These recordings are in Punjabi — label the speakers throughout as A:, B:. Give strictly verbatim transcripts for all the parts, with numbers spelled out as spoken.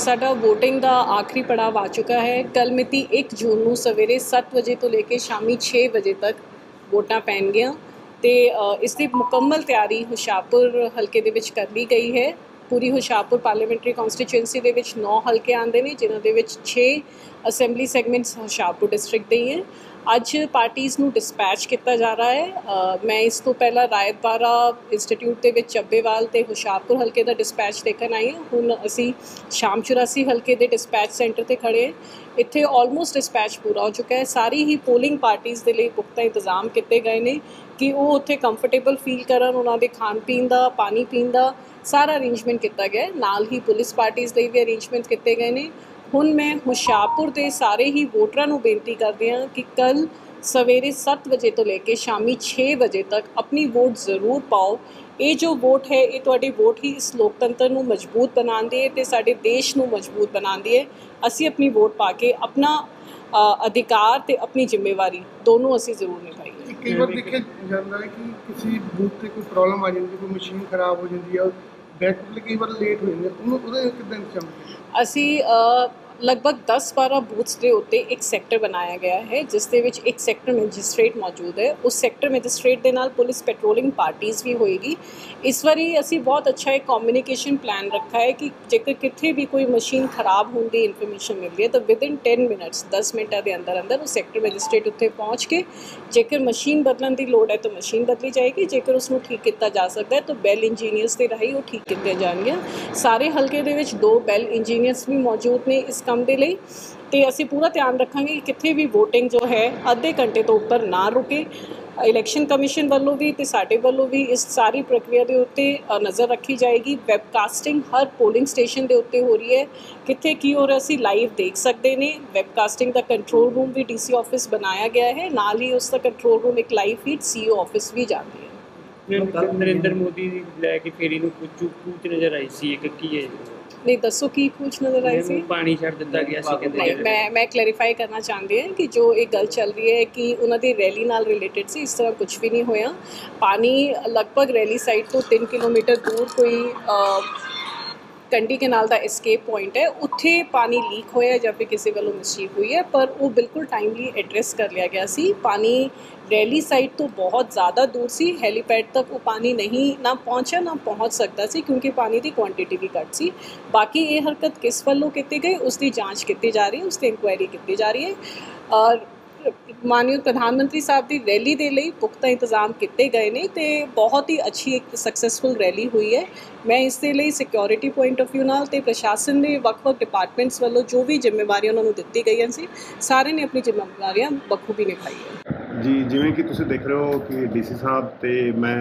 A: साडा वोटिंग का आखिरी पड़ाव आ चुका है। कल मिति एक जून नूं सवेरे सत्त बजे तो लेके शामी छे बजे तक वोटां पैणगीਆਂ ते इस दी मुकम्मल तैयारी हुशियारपुर हल्के दे विच कर ली गई है। पूरी हुशियारपुर पार्लीमेंट्री कॉन्स्टिट्यूएंसी दे विच नौ हल्के आंदे ने, जिन्हां दे विच छे असैंबली सैगमेंट्स हुशियारपुर डिस्ट्रिक्ट दे ही हैं। अज पार्टीज़ नूं डिस्पैच किया जा रहा है। uh, मैं इस तो पहला रायत बारा इंस्टीट्यूट के विच ਚੱਬੇਵਾਲ ते हुशियारपुर हल्के का डिस्पैच देखन आई हाँ। हुण असी शाम चौरासी हल्के के डिस्पैच सेंटर ते खड़े हैं। इत्थे ऑलमोस्ट डिस्पैच पूरा हो चुका है। सारी ही पोलिंग पार्टीज़ के लिए पुख्ता इंतजाम किए गए हैं कि वो उत्थे कंफर्टेबल फील करन। उन्हां दे खाण पीण का, पानी पीण का सारा अरेंजमेंट किया गया है। नाल ही पुलिस पार्टीज़ लिए भी अरेंजमेंट किए गए हैं। हुण मैं हुशियारपुर के सारे ही वोटरां नूं बेनती करदी हां कि कल सवेरे सत्त बजे तो लेके शामी छे बजे तक अपनी वोट ज़रूर पाओ। ये जो वोट है ये तुहाडी वोट ही इस लोकतंत्र नूं मजबूत बनाती है ते साडे देश नूं मजबूत बनाती है। असी अपनी वोट पा के अपना अधिकार ते अपनी जिम्मेवारी दोनों असी जरूर निभाईए।
B: कई बार देखा जाता है कि किसी बूथ से कोई प्रॉब्लम आ जाती है, कोई मशीन खराब हो जाती है और बैक कई बार लेट हो जाती है, उन्होंने कितना इंतजाम
A: असी लगभग दस बारह बूथ्स के उत्ते एक सैक्टर बनाया गया है, जिस दे विच एक सैक्टर मैजिस्ट्रेट मौजूद है। उस सैक्टर मैजिस्ट्रेट के नाल पुलिस पेट्रोलिंग पार्टीज़ भी होएगी। इस बारी असी बहुत अच्छा एक कम्युनिकेशन प्लान रखा है कि जेकर कितने भी कोई मशीन खराब होने की इन्फॉर्मेशन मिलती है तो विद इन टेन मिनट्स दस मिनटा के अंदर अंदर वो सैक्टर मैजिस्ट्रेट उत्थे पहुँच के जेकर मशीन बदलने की लोड़ है तो मशीन बदली जाएगी, जेकर उसनूं ठीक किया जा सकता है तो बैल इंजीनियर्स के राही वो ठीक किए जाएंगे। सारे हल्के दे विच दो बैल इंजीनियर्स भी मौजूद ने इस काम के लिए। तो असी पूरा ध्यान रखांगे कि कितने भी वोटिंग जो है अद्धे घंटे तो उपर ना रुके। इलैक्शन कमीशन वालों भी तो साडे वालों भी इस सारी प्रक्रिया के उत्ते नज़र रखी जाएगी। वैबकास्टिंग हर पोलिंग स्टेशन के उत्ते हो रही है, कितने की और असी लाइव देख सकते हैं। वैबकास्टिंग का कंट्रोल रूम भी डी सी ऑफिस बनाया गया है, नाल ही उसका कंट्रोल रूम एक live feed C O office भी जाती है।
C: नरेंद्र मोदी लैके फेरी नूं कुछ कूच नज़र आई सी एक की है
A: नहीं दसो की कुछ नज़र आई सी
C: पानी छड़ दिता गया सी कहते
A: नहीं मैं मैं क्लैरिफाई करना चाहती हूँ कि जो एक गल चल रही है कि उन्होंने रैली नाल रिलेटेड सी, इस तरह कुछ भी नहीं होया। पानी लगभग रैली साइड तो तीन किलोमीटर दूर कोई आ, कंडी कैनाल का एस्केप पॉइंट है, उत्थे पानी लीक होया या फिर किसी वालों मिसचीफ हुई है, पर वो बिल्कुल टाइमली एड्रैस कर लिया गया सी। पानी रैली साइड तो बहुत ज़्यादा दूर सी, हैलीपैड तक वो पानी नहीं ना पहुँचा ना पहुँच सकता सी क्योंकि पानी की क्वांटिटी भी घट सी। बाकी ये हरकत किस वालों की गई उसकी जाँच की जा रही है, उसकी इंक्वायरी की जा रही है। और माननीय प्रधानमंत्री साहब की रैली के लिए पुख्ता इंतजाम किए गए हैं तो बहुत ही अच्छी एक सक्सैसफुल रैली हुई है। मैं इसके लिए सिक्योरिटी पॉइंट ऑफ व्यू नाल ते प्रशासन के ਵੱਖ-ਵੱਖ डिपार्टमेंट्स वालों जो भी जिम्मेवारियां उन्होंने दित्ती गई सी, सारे ने अपनी जिम्मेवारियां बखूबी निभाई है।
D: जी जिवें कि तुसीं देख रहे हो कि डी सी साहब ते मैं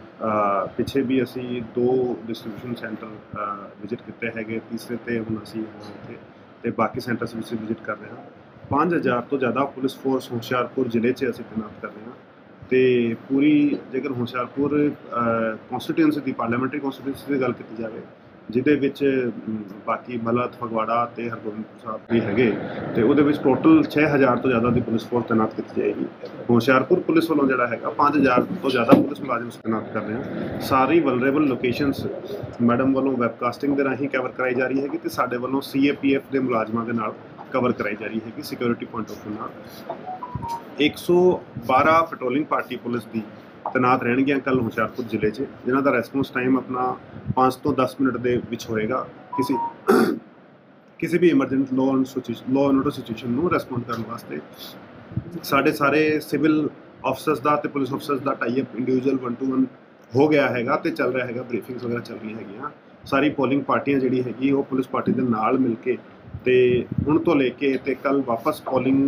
D: पिछे भी असी दो डिस्ट्रीब्यूशन सेंटर विजिट किए हैं, तीसरे ते हुण असी इत्थे ते बाकी सेंटर्स भी विजिट कर रहे हैं। पाँच हज़ार तो ज़्यादा पुलिस फोर्स हुशियारपुर जिले च असी तैनात कर रहे हैं। तो पूरी जेकर हुशियारपुर कॉन्स्टिट्यूएंसी की पार्लीमेंट्री कॉन्स्टिट्यूएंसी की गल की जाए जिहदे विच बाकी मलत फगवाड़ा ते हरगोबिंदपुर साहब भी है, तो वो टोटल छः हज़ार तो ज़्यादा की पुलिस फोर्स तैनात की जाएगी। हुशियारपुर पुलिस वालों जोड़ा है पाँच हज़ार तो ज़्यादा पुलिस मुलाजिम तैनात कर रहे हैं। सारी वलरेबल लोकेशनस मैडम वालों वैबकास्टिंग के राही कवर कराई जा रही है, तो साडे वालों सी ए पी एफ के मुलाजमान के नाल कवर कराई जा रही है सिक्योरिटी पॉइंट ऑफ व्यू नाल। एक सौ बारह पेट्रोलिंग पार्टी पुलिस की तैनात रहनगियां कल हुशियारपुर जिले च, जिन्हों का रेस्पॉन्स टाइम अपना पाँच तो दस मिनट के विच होएगा। किसी किसी भी emergent law and law and order situation में रेस्पॉन्ड करने वास्ते साढ़े सारे सिविल ऑफिसर्स का तो पुलिस ऑफिसर्स का tie up individual one two one हो गया है, तो चल रहा है, ब्रीफिंग्स वगैरह चल रही है। सारी पोलिंग पार्टियां जी हैगी वो पुलिस पार्टी के नाल मिल के तो हुण तो लेके ते कल वापस पोलिंग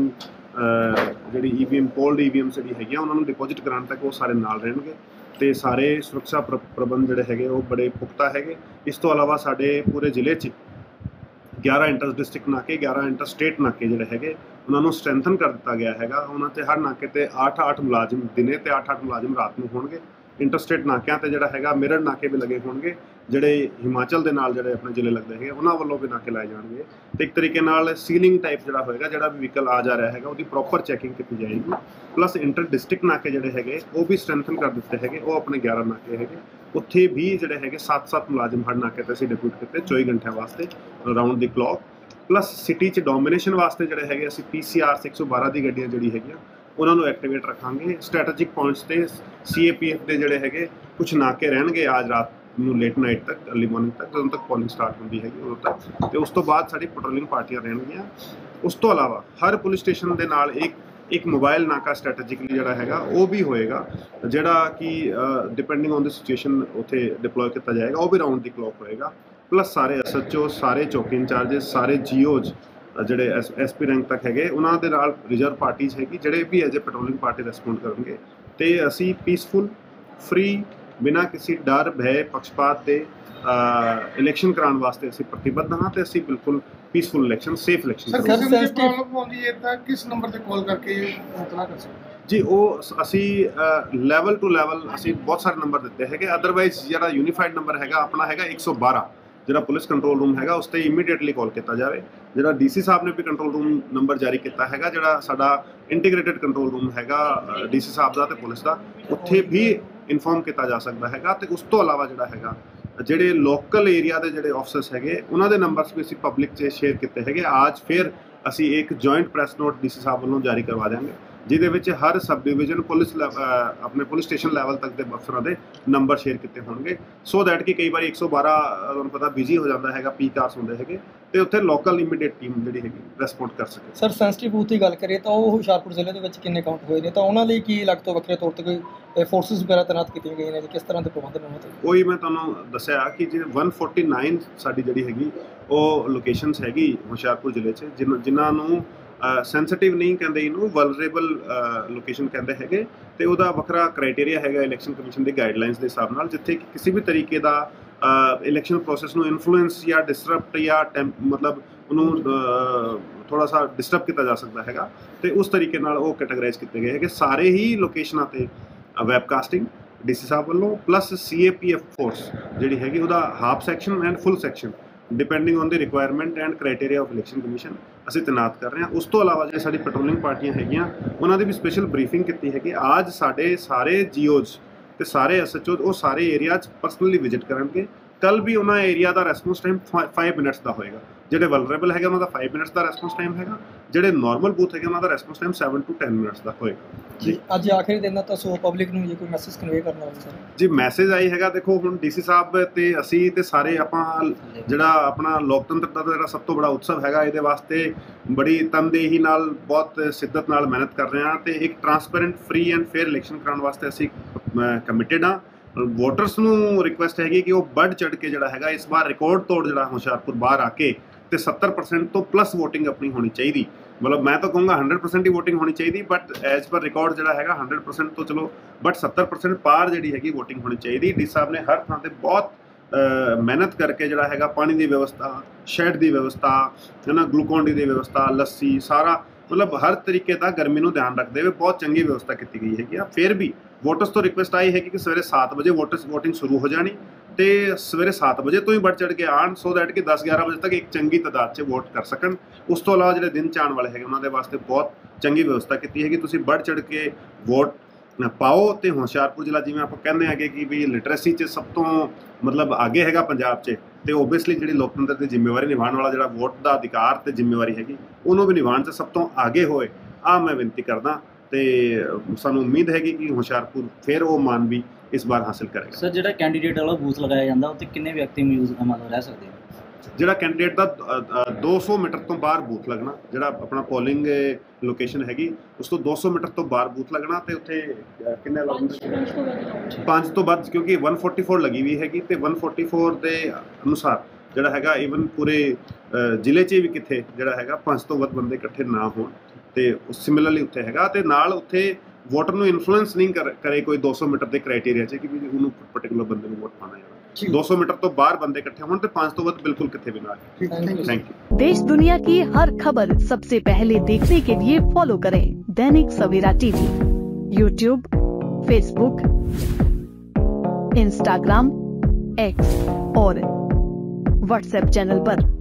D: जी E V M polled E V M जी है उन्होंने डिपोजिट कराने तक वो सारे नाल रहणगे। तो सारे सुरक्षा प्र प्रबंध जोड़े है वो बड़े पुख्ता है। इस तो अलावा साढ़े पूरे जिले च ग्यारह इंटर डिस्ट्रिक्ट नाके ग्यारह इंटर स्टेट नाके जोड़े है उन्होंने स्ट्रैंथन कर दिता गया है। उन्होंने हर नाके ते आठ आठ मुलाजिम दिने ते आठ आठ मुलाजिम रात में होंगे। इंटर स्टेट नाकों पर जोड़ा है मिरर नाके भी लगे होंगे ਜਿਹੜੇ ਹਿਮਾਚਲ ਦੇ ਨਾਲ ਜਿਹੜੇ ਆਪਣੇ ਜ਼ਿਲ੍ਹੇ ਲੱਗਦੇ ਹੈਗੇ ਉਹਨਾਂ ਵੱਲੋਂ ਵੀ ਨਾਕੇ ਲਾਏ ਜਾਣਗੇ ਤੇ ਇੱਕ ਤਰੀਕੇ ਨਾਲ ਸੀਲਿੰਗ ਟਾਈਪ ਜਿਹੜਾ ਹੋਏਗਾ, ਜਿਹੜਾ ਵੀ ਵਹੀਕਲ ਆ ਜਾ ਰਿਹਾ ਹੈਗਾ ਉਹਦੀ ਪ੍ਰੋਪਰ ਚੈਕਿੰਗ ਕੀਤੀ ਜਾਏਗੀ। ਪਲੱਸ ਇੰਟਰ ਡਿਸਟ੍ਰਿਕਟ ਨਾਕੇ ਜਿਹੜੇ ਹੈਗੇ ਉਹ ਵੀ ਸਟਰੈਂਥਨ ਕਰ ਦਿੱਤੇ ਹੈਗੇ, ਉਹ ਆਪਣੇ ਗਿਆਰਾਂ ਨਾਕੇ ਹੈਗੇ, ਉੱਥੇ ਵੀ ਜਿਹੜੇ ਹੈਗੇ ਸੱਤ ਸੱਤ ਮੁਲਾਜ਼ਮ ਹਰ ਨਾਕੇ ਤੇ ਅਸੀਂ ਡਿਪਿਊਟ ਕੀਤੇ ਚੌਵੀ ਘੰਟਿਆਂ ਵਾਸਤੇ round the clock. Plus city 'ਚ ਡੋਮੀਨੇਸ਼ਨ ਵਾਸਤੇ ਜਿਹੜੇ ਹੈਗੇ ਅਸੀਂ ਪੀ ਸੀ ਆਰ ਇੱਕ ਸੌ ਬਾਰਾਂ ਦੀ ਗੱਡੀਆਂ ਜਿਹੜੀ ਹੈਗੀਆਂ ਉਹਨਾਂ ਨੂੰ ਐਕਟੀਵੇਟ ਰੱਖਾਂਗੇ। ਸਟ੍ਰੈਟੇਜਿਕ ਪੁਆਇੰਟਸ ਤੇ ਸੀ ਏ ਪੀ ਐਫ ਦੇ ਜਿਹੜੇ ਹੈਗੇ ਕੁਛ ਨਾਕੇ ਰਹਿਣਗੇ ਅੱਜ ਰਾਤ ਨੂੰ ਲੇਟ ਨਾਈਟ ਤੱਕ, ਅਰਲੀ ਮਾਰਨਿੰਗ ਤੱਕ, ਜਦੋਂ ਤੱਕ ਪੋਲਿੰਗ ਸਟਾਰਟ ਹੁੰਦੀ ਹੈਗੀ ਉਦੋਂ ਤੱਕ, ਤੇ ਉਸ ਤੋਂ ਬਾਅਦ ਸਾਡੀ ਪੈਟਰੋਲਿੰਗ ਪਾਰਟੀਆਂ ਰਹਿਣਗੀਆਂ। ਉਸ ਤੋਂ ਇਲਾਵਾ ਹਰ ਪੁਲਿਸ ਸਟੇਸ਼ਨ ਦੇ ਨਾਲ ਇੱਕ ਇੱਕ ਮੋਬਾਈਲ ਨਾਕਾ ਸਟ੍ਰੈਟੇਜਿਕਲੀ ਜਿਹੜਾ ਹੈਗਾ ਉਹ ਵੀ ਹੋਏਗਾ, ਜਿਹੜਾ ਕਿ ਡਿਪੈਂਡਿੰਗ ਔਨ ਦ ਸਿਚੁਏਸ਼ਨ ਉੱਥੇ ਡਿਪਲੋਏ ਕੀਤਾ ਜਾਏਗਾ, ਉਹ ਵੀ ਰਾਊਂਡ ਦੀ ਕਲੌਕ ਹੋਏਗਾ। ਪਲੱਸ ਸਾਰੇ ਐਸ ਐਚ ਓ, ਸਾਰੇ ਚੌਕੀ ਇੰਚਾਰਜਸ, ਸਾਰੇ ਜੀ ਓਜ਼ ਜਿਹੜੇ ਐਸ ਐਸ ਪੀ ਰੈਂਕ ਤੱਕ ਹੈਗੇ ਉਹਨਾਂ ਦੇ ਨਾਲ ਰਿਜ਼ਰਵ ਪਾਰਟੀਜ਼ ਹੈਗੀ ਜਿਹੜੇ ਵੀ as a patrolling party respond ਕਰਨਗੇ। ਤੇ ਅਸੀਂ ਪੀਸਫੁਲ, ਫ੍ਰੀ, ਬਿਨਾਂ ਕਿਸੇ ਡਰ, ਭੈ, ਪੱਖਪਾਤ ਦੇ ਇਲੈਕਸ਼ਨ ਕਰਾਉਣ ਵਾਸਤੇ ਅਸੀਂ ਪ੍ਰਤੀਬੱਧ ਹਾਂ ਤੇ ਅਸੀਂ ਬਿਲਕੁਲ peaceful election, safe election
B: sir ਕਿਸੇ ਨੂੰ ਪ੍ਰੋਬਲਮ ਆਉਂਦੀ ਹੈ ਤਾਂ ਕਿਸ ਨੰਬਰ ਤੇ ਕਾਲ ਕਰਕੇ ਇਤਲਾਹ ਕਰ ਸਕਦੇ
D: ਜੀ? ਉਹ ਅਸੀਂ ਲੈਵਲ ਟੂ ਲੈਵਲ ਅਸੀਂ ਬਹੁਤ ਸਾਰੇ ਨੰਬਰ ਦਿੱਤੇ ਹੈਗੇ। ਅਦਰਵਾਈਜ਼ ਜਿਹੜਾ ਯੂਨੀਫਾਈਡ ਨੰਬਰ ਹੈਗਾ ਆਪਣਾ ਹੈਗਾ ਇੱਕ ਸੌ ਬਾਰਾਂ, ਜਿਹੜਾ ਪੁਲਿਸ ਕੰਟਰੋਲ ਰੂਮ ਹੈਗਾ ਉਸ 'ਤੇ ਇਮੀਡੀਏਟਲੀ ਕਾਲ ਕੀਤਾ ਜਾਵੇ। ਜਿਹੜਾ ਡੀ ਸੀ ਸਾਹਿਬ ਨੇ ਵੀ ਕੰਟਰੋਲ ਰੂਮ ਨੰਬਰ ਜਾਰੀ ਕੀਤਾ ਹੈਗਾ, ਜਿਹੜਾ ਸਾਡਾ ਇੰਟੀਗ੍ਰੇਟਿਡ ਕੰਟਰੋਲ ਰੂਮ ਹੈਗਾ ਡੀ ਸੀ ਸਾਹਿਬ ਦਾ ਤੇ ਪੁਲਿਸ ਦਾ, ਉੱਥੇ ਵੀ ਇਨਫੋਰਮ ਕੀਤਾ ਜਾ ਸਕਦਾ ਹੈਗਾ। ਤੇ ਉਸ ਤੋਂ ਇਲਾਵਾ ਜਿਹੜਾ ਹੈਗਾ ਜਿਹੜੇ ਲੋਕਲ ਏਰੀਆ ਦੇ ਜਿਹੜੇ ਆਫਿਸਰਸ ਹੈਗੇ ਉਹਨਾਂ ਦੇ ਨੰਬਰਸ ਵੀ ਅਸੀਂ ਪਬਲਿਕ 'ਚ ਸ਼ੇਅਰ ਕੀਤੇ ਹੈਗੇ। ਅੱਜ ਫਿਰ ਅਸੀਂ ਇੱਕ joint press note D C ਸਾਹਿਬ ਵੱਲੋਂ ਜਾਰੀ ਕਰਵਾ ਦਿਆਂਗੇ, ਜਿਹਦੇ ਵਿੱਚ ਹਰ ਸਬ ਡਿਵੀਜ਼ਨ ਪੁਲਿਸ ਆਪਣੇ ਪੁਲਿਸ ਸਟੇਸ਼ਨ ਲੈਵਲ ਤੱਕ ਦੇ ਅਫਸਰਾਂ ਦੇ ਨੰਬਰ ਸ਼ੇਅਰ ਕੀਤੇ ਹੋਣਗੇ, ਸੋ ਦੈਟ ਕਿ ਕਈ ਵਾਰੀ ਇੱਕ ਸੌ ਬਾਰਾਂ ਤੁਹਾਨੂੰ ਪਤਾ ਬਿਜ਼ੀ ਹੋ ਜਾਂਦਾ ਹੈਗਾ, ਪੀਕ ਆਵਰਸ ਹੁੰਦੇ ਹੈਗੇ, ਤੇ ਉੱਥੇ ਲੋਕਲ ਇਮੀਡੀਏਟ ਟੀਮ ਜਿਹੜੀ ਹੈਗੀ ਰਿਸਪੌਂਡ ਕਰ ਸਕੇ।
E: ਸਰ ਸੈਂਸਿਟਿਵ ਬੂਥ ਦੀ ਗੱਲ ਕਰੀਏ ਤਾਂ ਉਹ ਹੁਸ਼ਿਆਰਪੁਰ ਜ਼ਿਲ੍ਹੇ ਦੇ ਵਿੱਚ ਕਿੰਨੇ ਕਾਊਂਟ ਹੋਏ ਨੇ, ਤਾਂ ਉਹਨਾਂ ਲਈ ਕੀ ਅਲੱਗ ਤੋਂ ਵੱਖਰੇ ਤੌਰ 'ਤੇ ਕੋਈ ਫੋਰਸਿਸ ਵਗੈਰਾ ਤੈਨਾਤ ਕੀਤੀਆਂ ਗਈਆਂ ਨੇ, ਕਿਸ ਤਰ੍ਹਾਂ ਦੇ ਪ੍ਰਬੰਧ ਨੇ ਉਹਨਾਂ 'ਤੇ?
D: ਉਹੀ ਮੈਂ ਤੁਹਾਨੂੰ ਦੱਸਿਆ ਕਿ ਜਿਹੜੇ ਇੱਕ ਸੌ ਉਨਤਾਲੀ ਸਾਡੀ ਜਿਹੜੀ ਹੈਗੀ ਉਹ ਲੋਕੇਸ਼ਨਸ ਹੈਗੀ ਹੁਸ਼ਿਆਰਪੁਰ ਜ਼ਿਲ੍ਹੇ 'ਚ, ਜਿਨ੍ਹਾਂ ਜਿਨ੍ਹਾਂ ਨੂੰ ਸੈਂਸਿਟਿਵ ਨਹੀਂ ਕਹਿੰਦੇ, ਇਹਨੂੰ ਵਲਨਰੇਬਲ ਲੋਕੇਸ਼ਨ ਕਹਿੰਦੇ ਹੈਗੇ, ਤੇ ਉਹਦਾ ਵੱਖਰਾ ਕ੍ਰਾਈਟੇਰੀਆ ਹੈਗਾ ਇਲੈਕਸ਼ਨ ਕਮਿਸ਼ਨ ਦੀ ਗਾਈਡਲਾਈਨਸ ਦੇ ਹਿਸਾਬ ਨਾਲ, ਜਿੱਥੇ ਕਿਸੇ ਵੀ ਤਰੀਕੇ ਦਾ ਇਲੈਕਸ਼ਨ ਪ੍ਰੋਸੈਸ ਨੂੰ ਇਨਫਲੂਐਂਸ ਜਾਂ ਡਿਸਟਰਪਟ ਜਾਂ ਮਤਲਬ ਉਹਨੂੰ ਥੋੜਾ ਸਾ ਡਿਸਟਰਬ ਕੀਤਾ ਜਾ ਸਕਦਾ ਹੈਗਾ, ਤੇ ਉਸ ਤਰੀਕੇ ਨਾਲ ਉਹ ਕੈਟਾਗਰਾਈਜ਼ ਕੀਤੇ ਗਏ ਹੈਗੇ। ਸਾਰੇ ਹੀ ਲੋਕੇਸ਼ਨਾਂ 'ਤੇ ਵੈਬਕਾਸਟਿੰਗ ਡੀ ਸੀ ਸਾਹਿਬ ਵੱਲੋਂ, plus C A P F force ਜਿਹੜੀ ਹੈਗੀ ਉਹਦਾ half section and full section depending on the requirement and criteria of election commission ਅਸੀਂ ਤੈਨਾਤ ਕਰ ਰਹੇ ਹਾਂ। ਉਸ ਤੋਂ ਇਲਾਵਾ ਜਿਹੜੇ ਸਾਡੀ ਪੈਟਰੋਲਿੰਗ ਪਾਰਟੀਆਂ ਹੈਗੀਆਂ ਉਹਨਾਂ ਦੀ ਵੀ ਸਪੈਸ਼ਲ ਬਰੀਫਿੰਗ ਕੀਤੀ ਹੈਗੀ। ਅੱਜ ਸਾਡੇ ਸਾਰੇ ਜੀ ਓਜ਼ ਤੇ ਸਾਰੇ ਐਸ ਐਚ ਓ ਉਹ ਸਾਰੇ ਏਰੀਆ 'ਚ ਪਰਸਨਲੀ ਵਿਜ਼ਿਟ ਕਰਨਗੇ। ਕੱਲ੍ਹ ਵੀ ਉਹਨਾਂ ਏਰੀਆ ਦਾ ਰੈਸਪੌਂਸ ਟਾਈਮ ਫਾਈਵ ਮਿੰਟਸ ਦਾ ਹੋਏਗਾ, ਜਿਹੜੇ ਵਲਨਰੇਬਲ ਹੈਗੇ ਉਹਨਾਂ ਦਾ ਫਾਈਵ ਮਿੰਟਸ ਦਾ ਰੈਸਪੌਂਸ ਟਾਈਮ ਹੈਗਾ, ਜਿਹੜੇ ਨਾਰਮਲ ਬੂਥ ਹੈਗੇ ਉਹਨਾਂ ਦਾ response time seven to ten minutes ਦਾ ਹੋਏਗਾ
E: ਜੀ। ਅੱਜ ਆਖਰੀ ਦਿਨ ਦਾ ਤਾਂ ਸੋ ਪਬਲਿਕ ਨੂੰ ਜੇ ਕੋਈ ਮੈਸੇਜ ਕਨਵੇ ਕਰਨਾ ਹੋਵੇ ਸਰ?
D: ਜੀ ਮੈਸੇਜ ਆਈ ਹੈਗਾ, ਦੇਖੋ ਹੁਣ ਡੀ ਸੀ ਸਾਹਿਬ ਤੇ ਅਸੀਂ ਤੇ ਸਾਰੇ ਆਪਾਂ ਜਿਹੜਾ ਆਪਣਾ ਲੋਕਤੰਤਰ ਦਾ ਜਿਹੜਾ ਸਭ ਤੋਂ ਬੜਾ ਉਤਸਵ ਹੈਗਾ, ਇਹਦੇ ਵਾਸਤੇ ਬੜੀ ਤਨਦੇਹੀ ਨਾਲ ਬਹੁਤ ਸਿੱਦਤ ਨਾਲ ਮਿਹਨਤ ਕਰ ਰਹੇ ਹਾਂ, ਤੇ ਇੱਕ transparent, free and fair election ਕਰਾਉਣ ਵਾਸਤੇ ਅਸੀਂ ਕਮਿਟਡ ਹਾਂ। ਵੋਟਰਸ ਨੂੰ ਰਿਕੁਐਸਟ ਹੈਗੀ ਕਿ ਉਹ ਵੱਧ ਚੜ੍ਹ ਕੇ ਜਿਹੜਾ ਹੈਗਾ ਇਸ ਵਾਰ ਰਿਕਾਰਡ ਤੋੜ ਜਿਹੜਾ ਹੁਸ਼ਿਆਰਪੁਰ ਬਾਹਰ ਆ ਕੇ ਤੇ ਸੱਤਰ ਪਰਸੈਂਟ ਤੋਂ ਪਲੱਸ ਵੋਟਿੰਗ ਆਪਣੀ ਹੋਣੀ ਚਾਹੀਦੀ। ਮਤਲਬ ਮੈਂ ਤਾਂ ਕਹੂੰਗਾ ਹੰਡਰਡ ਪਰਸੈਂਟ ਹੀ ਵੋਟਿੰਗ ਹੋਣੀ ਚਾਹੀਦੀ, ਬਟ ਐਜ਼ ਪਰ ਰਿਕਾਰਡ ਜਿਹੜਾ ਹੈਗਾ ਹੰਡਰਡ ਪਰਸੈਂਟ ਤੋਂ ਚਲੋ, ਬਟ ਸੱਤਰ ਪਰਸੈਂਟ ਪਾਰ ਜਿਹੜੀ ਹੈਗੀ ਵੋਟਿੰਗ ਹੋਣੀ ਚਾਹੀਦੀ। ਡੀ ਸਾਹਿਬ ਨੇ ਹਰ ਥਾਂ ਤੇ ਬਹੁਤ ਮਿਹਨਤ ਕਰਕੇ ਜਿਹੜਾ ਹੈਗਾ ਪਾਣੀ ਦੀ ਵਿਵਸਥਾ, ਸ਼ੈਡ ਦੀ ਵਿਵਸਥਾ, ਹੈ ਨਾ, ਗਲੂਕੋਨ ਡੀ ਦੀ ਵਿਵਸਥਾ, ਲੱਸੀ, ਸਾਰਾ ਮਤਲਬ ਹਰ ਤਰੀਕੇ ਦਾ ਗਰਮੀ ਨੂੰ ਧਿਆਨ ਰੱਖਦੇ ਹੋਏ ਬਹੁਤ ਚੰਗੀ ਵਿਵਸਥਾ ਕੀਤੀ ਗਈ ਹੈਗੀ ਆ। ਫਿਰ ਵੀ ਵੋਟਰਸ ਤੋਂ ਰਿਕੁਐਸਟ ਆਈ ਹੈਗੀ ਕਿ ਸਵੇਰੇ ਸੱਤ ਵਜੇ ਵੋਟਰਸ ਵੋਟਿੰਗ ਸ਼ੁਰੂ ਹੋ ਜਾਣੀ, ਤੇ ਸਵੇਰੇ ਸੱਤ ਵਜੇ ਤੋਂ ਹੀ ਵੱਧ ਚੜ੍ਹ ਕੇ ਆਉਣ, ਸੋ ਦੈਟ ਕਿ ਦਸ ਗਿਆਰਾਂ ਵਜੇ ਤੱਕ ਇੱਕ ਚੰਗੀ ਤਾਦਾਦ 'ਚ ਵੋਟ ਕਰ ਸਕਣ। ਉਸ ਤੋਂ ਇਲਾਵਾ ਜਿਹੜੇ ਦਿਨ 'ਚ ਆਉਣ ਵਾਲੇ ਹੈਗੇ ਉਹਨਾਂ ਦੇ ਵਾਸਤੇ ਬਹੁਤ ਚੰਗੀ ਵਿਵਸਥਾ ਕੀਤੀ ਹੈਗੀ। ਤੁਸੀਂ ਵੱਧ ਚੜ੍ਹ ਕੇ ਵੋਟ ਪਾਓ। ਤੇ ਹੁਸ਼ਿਆਰਪੁਰ ਜ਼ਿਲ੍ਹਾ ਜਿਵੇਂ ਆਪਾਂ ਕਹਿੰਦੇ ਹੈਗੇ ਕਿ ਵੀ ਲਿਟਰੇਸੀ 'ਚ ਸਭ ਤੋਂ ਮਤਲਬ ਅੱਗੇ ਹੈਗਾ ਪੰਜਾਬ 'ਚ, ਤੇ ਓਬਵੀਅਸਲੀ ਜਿਹੜੀ ਲੋਕਤੰਤਰ ਦੀ ਜ਼ਿੰਮੇਵਾਰੀ ਨਿਭਾਉਣ ਵਾਲਾ ਜਿਹੜਾ ਵੋਟ ਦਾ ਅਧਿਕਾਰ ਤੇ ਜ਼ਿੰਮੇਵਾਰੀ ਹੈਗੀ ਉਹਨੂੰ ਵੀ ਨਿਭਾਉਣ 'ਚ ਸਭ ਤੋਂ ਅੱਗੇ ਹੋਏ, ਆ ਮੈਂ ਬੇਨਤੀ ਕਰਦਾ। ਤੇ ਸਾਨੂੰ ਉਮੀਦ ਹੈਗੀ ਕਿ ਹੁਸ਼ਿਆਰਪੁਰ ਫਿਰ ਉਹ ਮਾਨ ਵੀ ਇਸ ਵਾਰ ਹਾਸਿਲ ਕਰੇਗਾ।
F: ਸਰ ਜਿਹੜਾ ਕੈਂਡੀਡੇਟ ਵਾਲਾ ਬੂਥ ਲਗਾਇਆ ਜਾਂਦਾ ਉੱਥੇ ਕਿੰਨੇ ਵਿਅਕਤੀ ਮੌਜੂਦ ਮਤਲਬ ਰਹਿ ਸਕਦੇ ਆ?
D: ਜਿਹੜਾ ਕੈਂਡੀਡੇਟ ਦਾ ਦੋ ਸੌ ਮੀਟਰ ਤੋਂ ਬਾਹਰ ਬੂਥ ਲੱਗਣਾ, ਜਿਹੜਾ ਆਪਣਾ ਪੋਲਿੰਗ ਲੋਕੇਸ਼ਨ ਹੈਗੀ ਉਸ ਤੋਂ ਦੋ ਸੌ ਮੀਟਰ ਤੋਂ ਬਾਹਰ ਬੂਥ ਲੱਗਣਾ, ਤੇ ਉੱਥੇ ਕਿੰਨੇ ਲੱਗਦੇ? ਪੰਜ ਤੋਂ ਵੱਧ, ਕਿਉਂਕਿ ਇੱਕ ਸੌ ਚੌਵਾਲੀ ਲੱਗੀ ਹੋਈ ਹੈਗੀ, ਤੇ ਇੱਕ ਸੌ ਚੌਵਾਲੀ ਦੇ ਅਨੁਸਾਰ ਜਿਹੜਾ ਹੈਗਾ ਈਵਨ ਪੂਰੇ ਜ਼ਿਲ੍ਹੇ 'ਚ ਵੀ ਕਿੱਥੇ ਜਿਹੜਾ ਹੈਗਾ ਪੰਜ ਤੋਂ ਵੱਧ ਬੰਦੇ ਇਕੱਠੇ ਨਾ ਹੋਣ, ਤੇ ਸਿਮਿਲਰਲੀ ਉੱਥੇ ਹੈਗਾ। ਤੇ ਨਾਲ ਉੱਥੇ ਵੋਟਰ ਨੂੰ ਇਨਫਲੂਐਂਸ ਨਹੀਂ ਕਰ ਕਰੇ ਕੋਈ ਦੋ ਸੌ ਮੀਟਰ ਦੇ ਕ੍ਰਾਈਟੇਰੀਆ 'ਚ ਕਿ ਵੀ ਉਹਨੂੰ ਪਰਟੀਕੂਲਰ ਬੰਦੇ ਨੂੰ ਵੋਟ ਪਾਉਣਾ ਹੈ। ਦੋ सौ मीटर तो बाहर बंदे इकट्ठे होने, तो पाँच तो वक्त बिल्कुल कितने भी ना आए। Thank you.
G: देश दुनिया की हर खबर सबसे पहले देखने के लिए फॉलो करें Dainik Savera TV, YouTube, Facebook, Instagram, X और व्हाट्सएप चैनल पर।